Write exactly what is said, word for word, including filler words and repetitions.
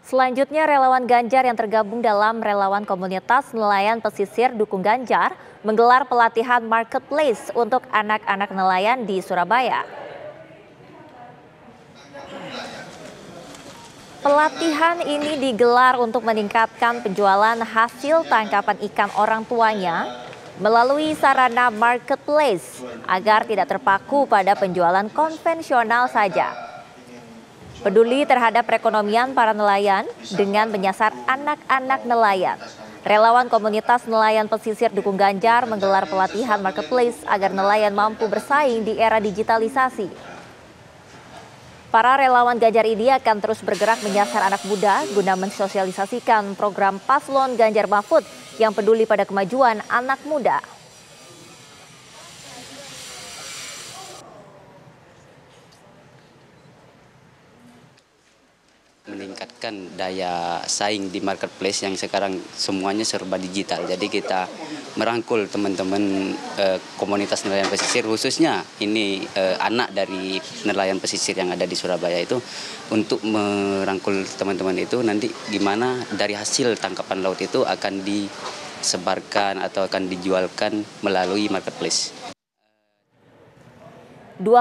Selanjutnya, relawan Ganjar yang tergabung dalam relawan komunitas nelayan pesisir dukung Ganjar menggelar pelatihan marketplace untuk anak-anak nelayan di Surabaya. Pelatihan ini digelar untuk meningkatkan penjualan hasil tangkapan ikan orang tuanya melalui sarana marketplace agar tidak terpaku pada penjualan konvensional saja. Peduli terhadap perekonomian para nelayan dengan menyasar anak-anak nelayan. Relawan komunitas nelayan pesisir dukung Ganjar menggelar pelatihan marketplace agar nelayan mampu bersaing di era digitalisasi. Para relawan Ganjar ini akan terus bergerak menyasar anak muda guna mensosialisasikan program Paslon Ganjar Mahfud yang peduli pada kemajuan anak muda. Meningkatkan daya saing di marketplace yang sekarang semuanya serba digital. Jadi kita merangkul teman-teman eh, komunitas nelayan pesisir, khususnya ini eh, anak dari nelayan pesisir yang ada di Surabaya itu, untuk merangkul teman-teman itu nanti gimana dari hasil tangkapan laut itu akan disebarkan atau akan dijualkan melalui marketplace.